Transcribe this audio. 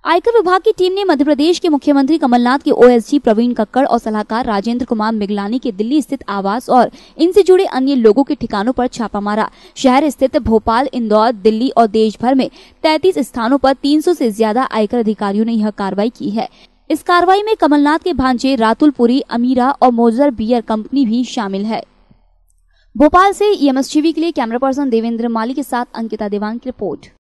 आयकर विभाग की टीम ने मध्य प्रदेश के मुख्यमंत्री कमलनाथ के ओएसडी प्रवीण कक्कड़ और सलाहकार राजेंद्र कुमार मिगलानी के दिल्ली स्थित आवास और इनसे जुड़े अन्य लोगों के ठिकानों पर छापा मारा। शहर स्थित भोपाल, इंदौर, दिल्ली और देश भर में 33 स्थानों पर 300 से ज्यादा आयकर अधिकारियों ने यह कार्रवाई की है। इस कार्रवाई में कमलनाथ के भांजे रातुल पुरी, अमीरा और मोजर बियर कंपनी भी शामिल है। भोपाल से EMS टीवी के लिए कैमरा पर्सन देवेंद्र माली के साथ अंकिता देवान की रिपोर्ट।